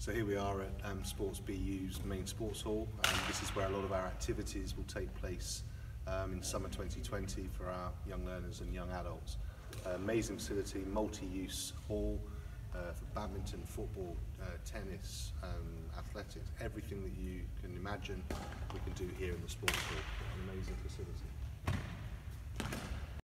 So here we are at Sports BU's main sports hall. This is where a lot of our activities will take place in summer 2020 for our young learners and young adults. Amazing facility, multi-use hall for badminton, football, tennis, athletics, everything that you can imagine we can do here in the sports hall. An amazing facility.